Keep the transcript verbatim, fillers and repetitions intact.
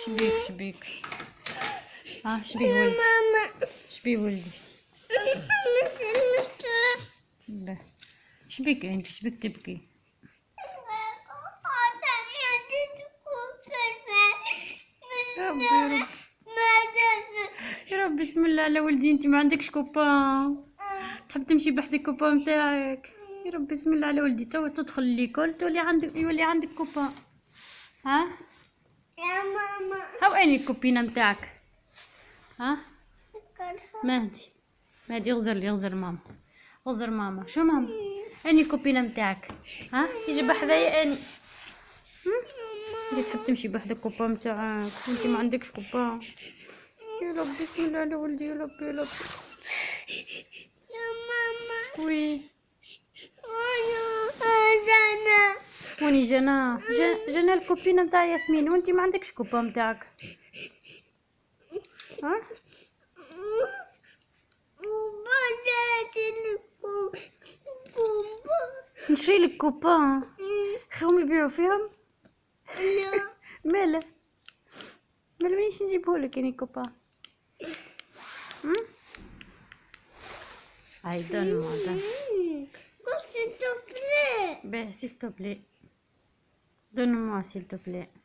شبيك شبيك ها شبيه ولدي شبيه ولدي باه شبيك انت شبيك تبكي يا ربي يا رب يا رب بسم الله على ولدي انت ما عندكش كوبان تحب تمشي بحذ الكوبان نتاعك يا رب بسم الله على ولدي تو تدخل ليكول تولي عندك يولي عندك كوبان ها يا ماما هاو اني الكوبينه نتاعك ها مهدي مهدي غزر لي غزر ماما غزر ماما شو ماما اني الكوبينه نتاعك ها يجي بحذايا اني انت تحب تمشي بحذا الكوبان نتاعك وانت ما عندكش كوبان يا رب بسم الله على ولدي يا رب يا رب يا ماما وي انا واني جنا جا- جنا الكوبينه نتاع ياسمين وانت ما عندكش كوبان نتاعك ها نشري لك كوبان خيهم يبيعوا فيهم ماله ماله مانيش نجيبهولك يعني كوبان هم هاي دون موا دون باه سيل تو بلي دون موا سيل تو بلي